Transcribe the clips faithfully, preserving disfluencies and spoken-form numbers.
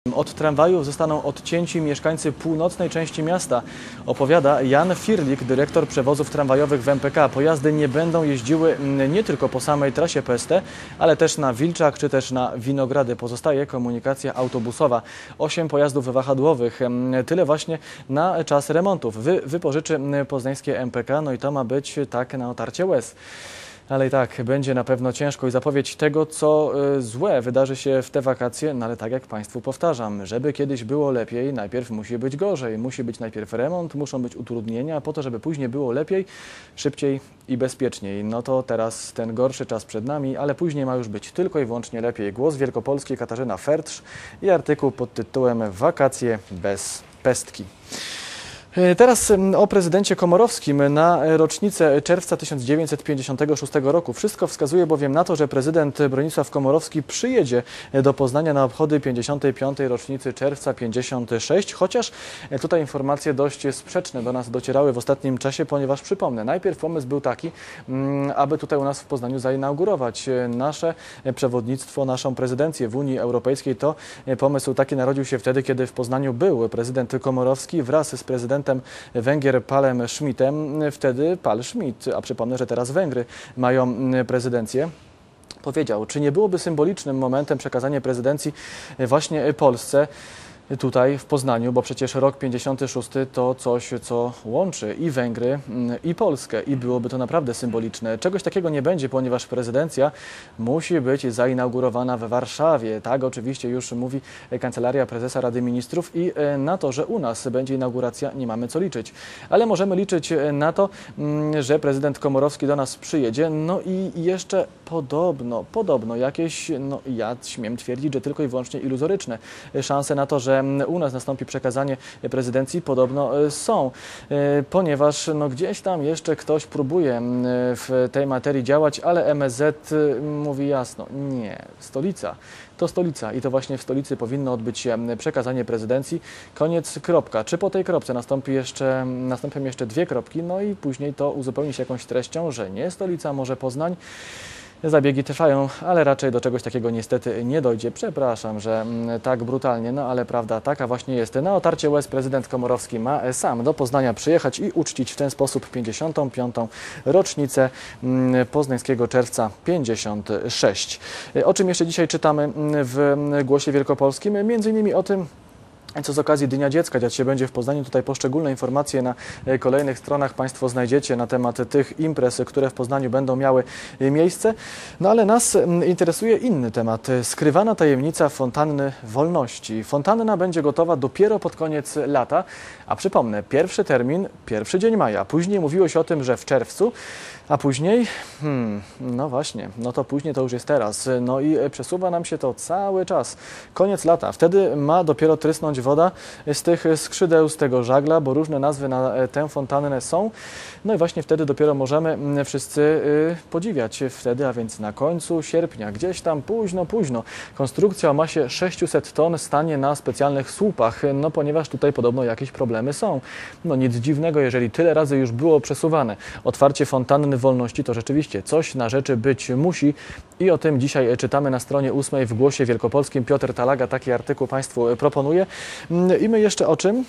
Od tramwajów zostaną odcięci mieszkańcy północnej części miasta, opowiada Jan Firlik, dyrektor przewozów tramwajowych w M P K. Pojazdy nie będą jeździły nie tylko po samej trasie P S T, ale też na Wilczak czy też na Winogrady. Pozostaje komunikacja autobusowa. Osiem pojazdów wahadłowych. Tyle właśnie na czas remontów. Wy, wypożyczy poznańskie M P K, no i to ma być tak na otarcie łez. Ale i tak będzie na pewno ciężko i zapowiedź tego, co y, złe wydarzy się w te wakacje, no ale tak jak Państwu powtarzam, żeby kiedyś było lepiej, najpierw musi być gorzej, musi być najpierw remont, muszą być utrudnienia, po to, żeby później było lepiej, szybciej i bezpieczniej. No to teraz ten gorszy czas przed nami, ale później ma już być tylko i wyłącznie lepiej. Głos Wielkopolski, Katarzyna Fertsz i artykuł pod tytułem Wakacje bez pestki. Teraz o prezydencie Komorowskim na rocznicę czerwca tysiąc dziewięćset pięćdziesiątego szóstego roku. Wszystko wskazuje bowiem na to, że prezydent Bronisław Komorowski przyjedzie do Poznania na obchody pięćdziesiątej piątej rocznicy czerwca pięćdziesiąt sześć, chociaż tutaj informacje dość sprzeczne do nas docierały w ostatnim czasie, ponieważ przypomnę, najpierw pomysł był taki, aby tutaj u nas w Poznaniu zainaugurować nasze przewodnictwo, naszą prezydencję w Unii Europejskiej. To pomysł taki narodził się wtedy, kiedy w Poznaniu był prezydent Komorowski wraz z prezydentem Węgier Palem Schmidtem, wtedy Pal Schmidt, a przypomnę, że teraz Węgry mają prezydencję. Powiedział, czy nie byłoby symbolicznym momentem przekazanie prezydencji właśnie Polsce, tutaj w Poznaniu, bo przecież rok pięćdziesiąty szósty to coś, co łączy i Węgry, i Polskę i byłoby to naprawdę symboliczne. Czegoś takiego nie będzie, ponieważ prezydencja musi być zainaugurowana w Warszawie. Tak oczywiście już mówi Kancelaria Prezesa Rady Ministrów i na to, że u nas będzie inauguracja, nie mamy co liczyć. Ale możemy liczyć na to, że prezydent Komorowski do nas przyjedzie. No i jeszcze podobno, podobno jakieś, no ja śmiem twierdzić, że tylko i wyłącznie iluzoryczne szanse na to, że u nas nastąpi przekazanie prezydencji, podobno są, ponieważ no gdzieś tam jeszcze ktoś próbuje w tej materii działać, ale M S Z mówi jasno, nie, stolica to stolica i to właśnie w stolicy powinno odbyć się przekazanie prezydencji. Koniec, kropka. Czy po tej kropce nastąpi jeszcze, nastąpią jeszcze dwie kropki, no i później to uzupełni się jakąś treścią, że nie stolica, może Poznań. Zabiegi trwają, ale raczej do czegoś takiego niestety nie dojdzie. Przepraszam, że tak brutalnie, no ale prawda taka właśnie jest. Na otarcie łez prezydent Komorowski ma sam do Poznania przyjechać i uczcić w ten sposób pięćdziesiątą piątą rocznicę poznańskiego czerwca pięćdziesiąt sześć. O czym jeszcze dzisiaj czytamy w Głosie Wielkopolskim? Między innymi o tym, co z okazji Dnia Dziecka dziać się będzie w Poznaniu. Tutaj poszczególne informacje na kolejnych stronach Państwo znajdziecie na temat tych imprez, które w Poznaniu będą miały miejsce. No ale nas interesuje inny temat. Skrywana tajemnica Fontanny Wolności. Fontanna będzie gotowa dopiero pod koniec lata, a przypomnę, pierwszy termin, pierwszy dzień maja. Później mówiło się o tym, że w czerwcu, a później, hmm, no właśnie, no to później to już jest teraz. No i przesuwa nam się to cały czas. Koniec lata. Wtedy ma dopiero trysnąć woda z tych skrzydeł, z tego żagla, bo różne nazwy na tę fontannę są. No i właśnie wtedy dopiero możemy wszyscy podziwiać. Wtedy, a więc na końcu sierpnia, gdzieś tam późno, późno. Konstrukcja o masie sześciuset ton stanie na specjalnych słupach, no ponieważ tutaj podobno jakieś problemy są. No nic dziwnego, jeżeli tyle razy już było przesuwane. Otwarcie fontanny Wolności to rzeczywiście coś na rzeczy być musi i o tym dzisiaj czytamy na stronie ósmej w Głosie Wielkopolskim. Piotr Talaga taki artykuł Państwu proponuje. I my jeszcze o czym?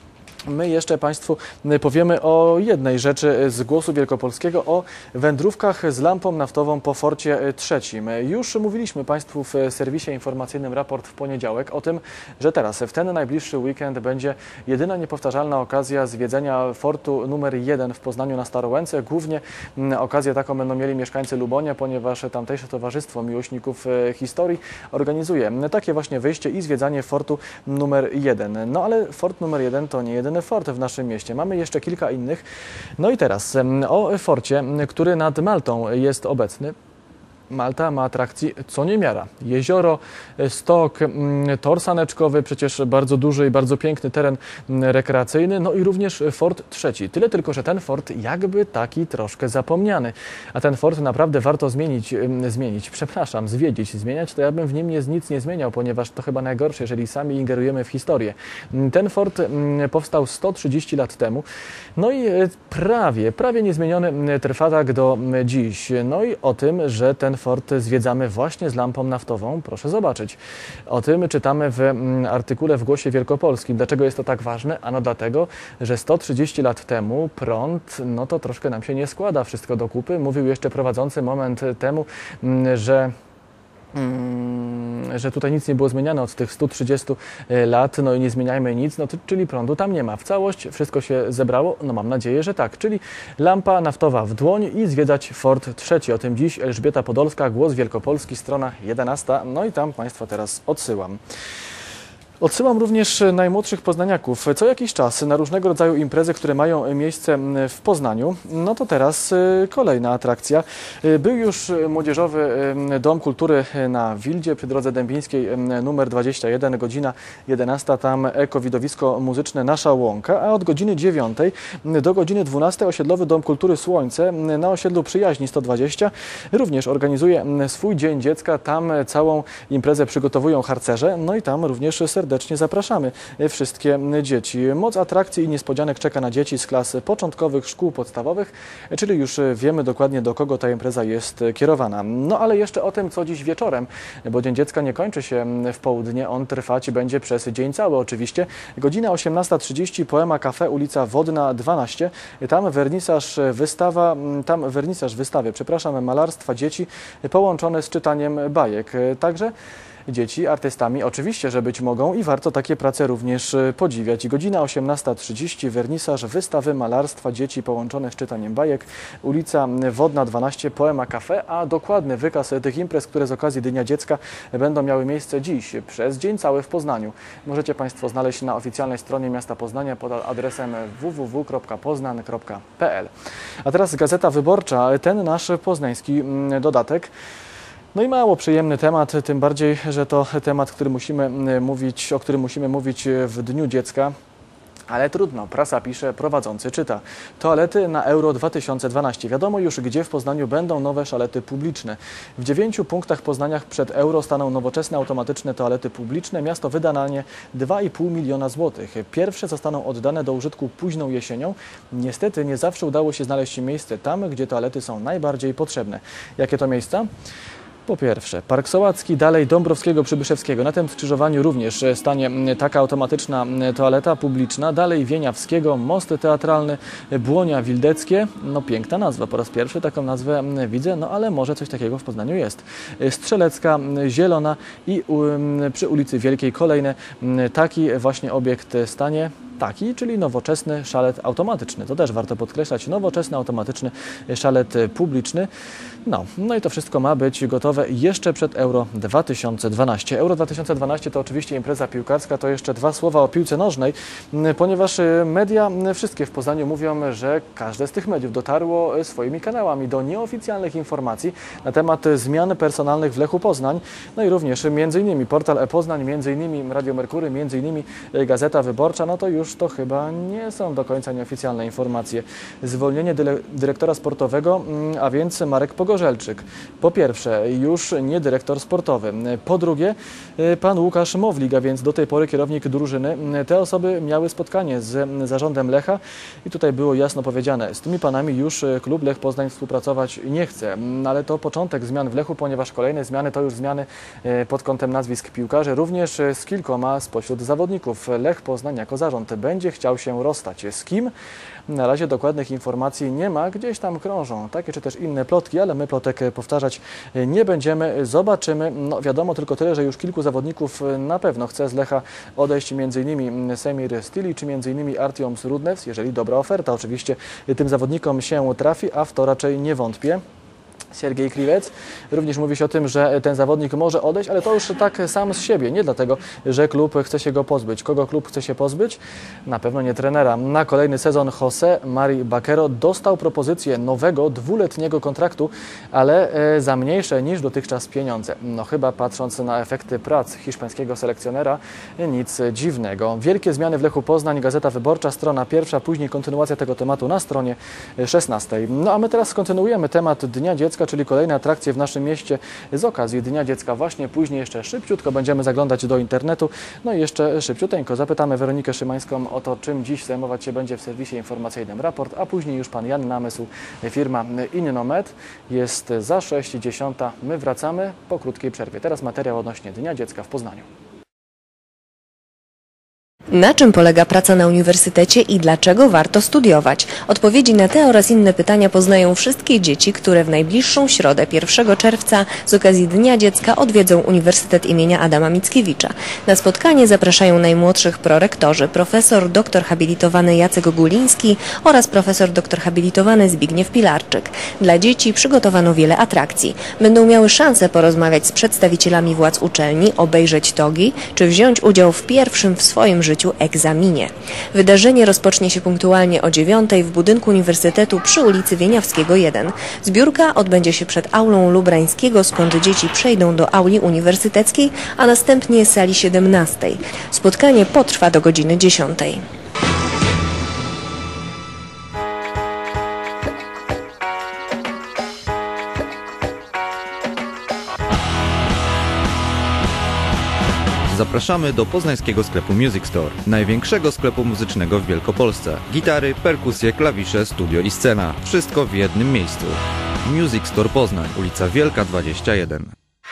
My jeszcze Państwu powiemy o jednej rzeczy z Głosu Wielkopolskiego, o wędrówkach z lampą naftową po Forcie trzecim. Już mówiliśmy Państwu w serwisie informacyjnym Raport w poniedziałek o tym, że teraz w ten najbliższy weekend będzie jedyna niepowtarzalna okazja zwiedzenia fortu numer jeden w Poznaniu na Starołęce. Głównie okazję taką będą mieli mieszkańcy Lubonia, ponieważ tamtejsze Towarzystwo Miłośników Historii organizuje takie właśnie wyjście i zwiedzanie fortu numer jeden. No ale fort numer jeden to nie jedyny fort w naszym mieście. Mamy jeszcze kilka innych. No i teraz o forcie, który nad Maltą jest obecny. Malta ma atrakcji co niemiara. Jezioro, stok, tor saneczkowy, przecież bardzo duży i bardzo piękny teren rekreacyjny, no i również fort trzeci. Tyle tylko, że ten fort jakby taki troszkę zapomniany. A ten fort naprawdę warto zmienić, zmienić, przepraszam, zwiedzić, zmieniać, to ja bym w nim nie, nic nie zmieniał, ponieważ to chyba najgorsze, jeżeli sami ingerujemy w historię. Ten fort powstał sto trzydzieści lat temu, no i prawie, prawie niezmieniony trwa tak do dziś. No i o tym, że ten ten fort zwiedzamy właśnie z lampą naftową. Proszę zobaczyć. O tym czytamy w artykule w Głosie Wielkopolskim. Dlaczego jest to tak ważne? Ano dlatego, że sto trzydzieści lat temu prąd, no to troszkę nam się nie składa wszystko do kupy. Mówił jeszcze prowadzący moment temu, że że tutaj nic nie było zmieniane od tych stu trzydziestu lat, no i nie zmieniajmy nic, no to, czyli prądu tam nie ma. W całość wszystko się zebrało? No mam nadzieję, że tak. Czyli lampa naftowa w dłoń i zwiedzać Fort trzeci. O tym dziś Elżbieta Podolska, Głos Wielkopolski, strona jedenasta. No i tam Państwa teraz odsyłam. Odsyłam również najmłodszych poznaniaków. Co jakiś czas na różnego rodzaju imprezy, które mają miejsce w Poznaniu, no to teraz kolejna atrakcja. Był już Młodzieżowy Dom Kultury na Wildzie przy drodze dębińskiej numer dwadzieścia jeden, godzina jedenasta, tam ekowidowisko muzyczne Nasza Łąka, a od godziny dziewiątej do godziny dwunastej osiedlowy Dom Kultury Słońce na osiedlu Przyjaźni sto dwadzieścia również organizuje swój Dzień Dziecka. Tam całą imprezę przygotowują harcerze, no i tam również serdecznie Serdecznie zapraszamy wszystkie dzieci. Moc atrakcji i niespodzianek czeka na dzieci z klas początkowych szkół podstawowych, czyli już wiemy dokładnie, do kogo ta impreza jest kierowana. No ale jeszcze o tym, co dziś wieczorem, bo Dzień Dziecka nie kończy się w południe, on trwać będzie przez dzień cały oczywiście. Godzina osiemnasta trzydzieści, Poema Cafe, ulica Wodna dwanaście. Tam wernisaż wystawa, tam wernisaż wystawy, przepraszam, malarstwa dzieci połączone z czytaniem bajek. Także dzieci artystami oczywiście, że być mogą i warto takie prace również podziwiać. Godzina osiemnasta trzydzieści, wernisaż wystawy malarstwa dzieci połączone z czytaniem bajek, ulica Wodna dwanaście, Poema Cafe, a dokładny wykaz tych imprez, które z okazji Dnia Dziecka będą miały miejsce dziś przez dzień cały w Poznaniu, możecie Państwo znaleźć na oficjalnej stronie miasta Poznania pod adresem w w w kropka poznan kropka p l. A teraz Gazeta Wyborcza, ten nasz poznański dodatek. No i mało przyjemny temat, tym bardziej, że to temat, który musimy mówić, o którym musimy mówić w Dniu Dziecka. Ale trudno, prasa pisze, prowadzący czyta. Toalety na Euro dwa tysiące dwanaście. Wiadomo już, gdzie w Poznaniu będą nowe szalety publiczne. W dziewięciu punktach w Poznaniach przed Euro staną nowoczesne automatyczne toalety publiczne. Miasto wyda na nie dwa i pół miliona złotych. Pierwsze zostaną oddane do użytku późną jesienią. Niestety nie zawsze udało się znaleźć miejsce tam, gdzie toalety są najbardziej potrzebne. Jakie to miejsca? Po pierwsze, Park Sołacki, dalej Dąbrowskiego, Przybyszewskiego. Na tym skrzyżowaniu również stanie taka automatyczna toaleta publiczna. Dalej Wieniawskiego, Most Teatralny, Błonia Wildeckie. No piękna nazwa, po raz pierwszy taką nazwę widzę, no ale może coś takiego w Poznaniu jest. Strzelecka, Zielona i przy ulicy Wielkiej kolejny taki właśnie obiekt stanie. Taki, czyli nowoczesny szalet automatyczny. To też warto podkreślać, nowoczesny automatyczny szalet publiczny. No, no i to wszystko ma być gotowe jeszcze przed Euro dwa tysiące dwanaście. Euro dwa tysiące dwanaście to oczywiście impreza piłkarska, to jeszcze dwa słowa o piłce nożnej, ponieważ media wszystkie w Poznaniu mówią, że każde z tych mediów dotarło swoimi kanałami do nieoficjalnych informacji na temat zmian personalnych w Lechu Poznań. No i również między innymi portal e-Poznań, między innymi Radio Merkury, między innymi Gazeta Wyborcza, no to już to chyba nie są do końca nieoficjalne informacje. Zwolnienie dyrektora sportowego, a więc Marek Pogorzelczyk. Po pierwsze, już nie dyrektor sportowy. Po drugie, pan Łukasz Mowlik, a więc do tej pory kierownik drużyny. Te osoby miały spotkanie z zarządem Lecha i tutaj było jasno powiedziane, z tymi panami już klub Lech Poznań współpracować nie chce. Ale to początek zmian w Lechu, ponieważ kolejne zmiany to już zmiany pod kątem nazwisk piłkarzy, również z kilkoma spośród zawodników. Lech Poznań jako zarząd będzie chciał się rozstać. Z kim? Na razie dokładnych informacji nie ma, gdzieś tam krążą takie czy też inne plotki, ale my plotek powtarzać nie będziemy, zobaczymy. No wiadomo tylko tyle, że już kilku zawodników na pewno chce z Lecha odejść, między innymi Semir Stili czy między innymi Artiom Rudnews, jeżeli dobra oferta oczywiście tym zawodnikom się trafi, a w to raczej nie wątpię. Siergiej Kriwec. Również mówi się o tym, że ten zawodnik może odejść, ale to już tak sam z siebie, nie dlatego, że klub chce się go pozbyć. Kogo klub chce się pozbyć? Na pewno nie trenera. Na kolejny sezon José Mari Baquero dostał propozycję nowego, dwuletniego kontraktu, ale za mniejsze niż dotychczas pieniądze. No chyba patrząc na efekty prac hiszpańskiego selekcjonera, nic dziwnego. Wielkie zmiany w Lechu Poznań, Gazeta Wyborcza, strona pierwsza, później kontynuacja tego tematu na stronie szesnastej. No a my teraz kontynuujemy temat Dnia Dziecka, Dziecka, czyli kolejne atrakcje w naszym mieście z okazji Dnia Dziecka. Właśnie później jeszcze szybciutko będziemy zaglądać do internetu. No i jeszcze szybciuteńko zapytamy Weronikę Szymańską o to, czym dziś zajmować się będzie w serwisie informacyjnym Raport, a później już pan Jan Namysł, firma Innomed. Jest za sześć dziesiąta. My wracamy po krótkiej przerwie. Teraz materiał odnośnie Dnia Dziecka w Poznaniu. Na czym polega praca na uniwersytecie i dlaczego warto studiować? Odpowiedzi na te oraz inne pytania poznają wszystkie dzieci, które w najbliższą środę pierwszego czerwca z okazji Dnia Dziecka odwiedzą Uniwersytet imienia Adama Mickiewicza. Na spotkanie zapraszają najmłodszych prorektorzy, profesor doktor habilitowany Jacek Guliński oraz profesor doktor habilitowany Zbigniew Pilarczyk. Dla dzieci przygotowano wiele atrakcji. Będą miały szansę porozmawiać z przedstawicielami władz uczelni, obejrzeć togi czy wziąć udział w pierwszym w swoim życiu egzaminie. Wydarzenie rozpocznie się punktualnie o dziewiątej w budynku Uniwersytetu przy ulicy Wieniawskiego jeden. Zbiórka odbędzie się przed aulą Lubrańskiego, skąd dzieci przejdą do auli uniwersyteckiej, a następnie sali siedemnastej. Spotkanie potrwa do godziny dziesiątej. Zapraszamy do poznańskiego sklepu Music Store, największego sklepu muzycznego w Wielkopolsce. Gitary, perkusje, klawisze, studio i scena. Wszystko w jednym miejscu. Music Store Poznań, ulica Wielka dwadzieścia jeden.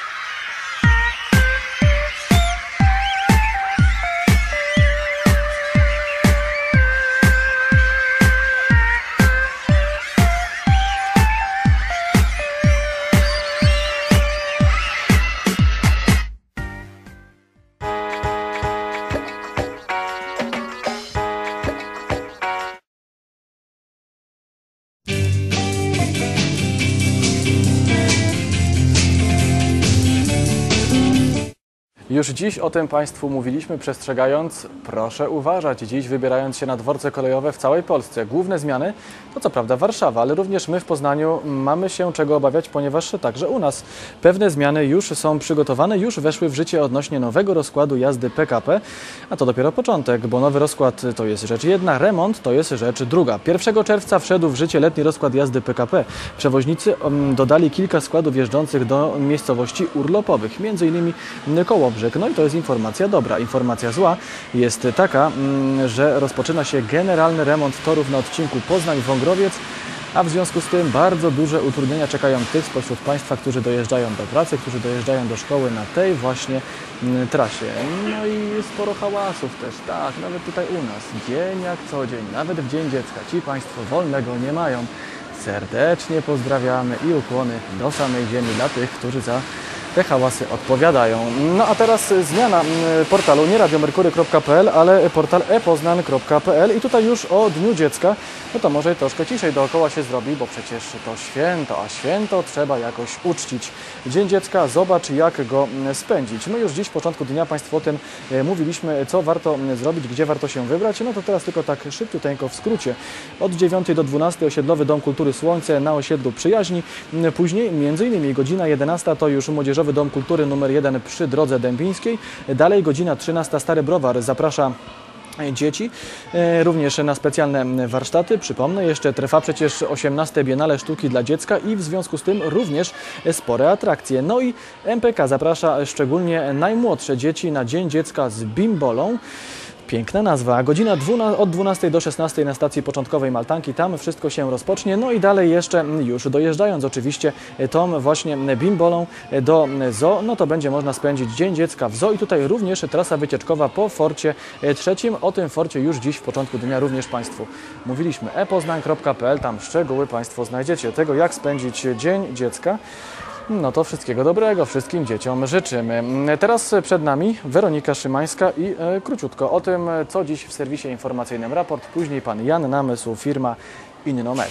Już dziś o tym Państwu mówiliśmy, przestrzegając, proszę uważać, dziś wybierając się na dworce kolejowe w całej Polsce. Główne zmiany to co prawda Warszawa, ale również my w Poznaniu mamy się czego obawiać, ponieważ także u nas pewne zmiany już są przygotowane, już weszły w życie odnośnie nowego rozkładu jazdy P K P, a to dopiero początek, bo nowy rozkład to jest rzecz jedna, remont to jest rzecz druga. pierwszego czerwca wszedł w życie letni rozkład jazdy P K P. Przewoźnicy dodali kilka składów jeżdżących do miejscowości urlopowych, między innymi Kołobrzeg. No i to jest informacja dobra. Informacja zła jest taka, że rozpoczyna się generalny remont torów na odcinku Poznań-Wągrowiec, a w związku z tym bardzo duże utrudnienia czekają tych spośród Państwa, którzy dojeżdżają do pracy, którzy dojeżdżają do szkoły na tej właśnie trasie. No i sporo hałasów też, tak, nawet tutaj u nas, dzień jak co dzień, nawet w Dzień Dziecka. Ci Państwo wolnego nie mają. Serdecznie pozdrawiamy i ukłony do samej ziemi dla tych, którzy za te hałasy odpowiadają. No a teraz zmiana portalu nie radio merkury kropka p l, ale portal e poznan kropka p l i tutaj już o Dniu Dziecka, no to może troszkę ciszej dookoła się zrobi, bo przecież to święto, a święto trzeba jakoś uczcić. Dzień Dziecka, zobacz jak go spędzić. My już dziś w początku dnia Państwu o tym mówiliśmy, co warto zrobić, gdzie warto się wybrać, no to teraz tylko tak szybciuteńko w skrócie. Od dziewiątej do dwunastej osiedlowy Dom Kultury Słońce na osiedlu Przyjaźni, później między innymi godzina jedenasta to już młodzieżowy Dom Kultury numer jeden przy Drodze Dębińskiej. Dalej godzina trzynasta Stary Browar zaprasza dzieci, również na specjalne warsztaty. Przypomnę, jeszcze trwa przecież osiemnaste Biennale Sztuki dla Dziecka i w związku z tym również spore atrakcje. No i M P K zaprasza szczególnie najmłodsze dzieci na Dzień Dziecka z bimbolą. Piękna nazwa. Godzina od dwunastej do szesnastej na stacji początkowej Maltanki. Tam wszystko się rozpocznie. No i dalej jeszcze, już dojeżdżając oczywiście tą właśnie bimbolą do zoo, no to będzie można spędzić Dzień Dziecka w zoo i tutaj również trasa wycieczkowa po forcie trzecim. O tym forcie już dziś w początku dnia również Państwu mówiliśmy. e poznan kropka p l, tam szczegóły Państwo znajdziecie tego, jak spędzić Dzień Dziecka. No to wszystkiego dobrego, wszystkim dzieciom życzymy. Teraz przed nami Weronika Szymańska i e, króciutko o tym, co dziś w serwisie informacyjnym Raport, później pan Jan Namysł, firma Innomed.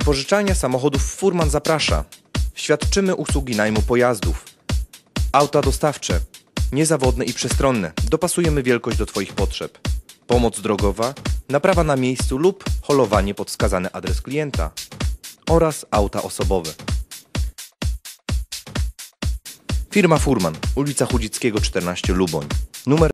Wypożyczalnia samochodów Furman zaprasza. Świadczymy usługi najmu pojazdów. Auta dostawcze. Niezawodne i przestronne. Dopasujemy wielkość do Twoich potrzeb. Pomoc drogowa, naprawa na miejscu lub holowanie pod wskazany adres klienta. Oraz auta osobowe. Firma Furman, ulica Chudzickiego czternaście Luboń. Numer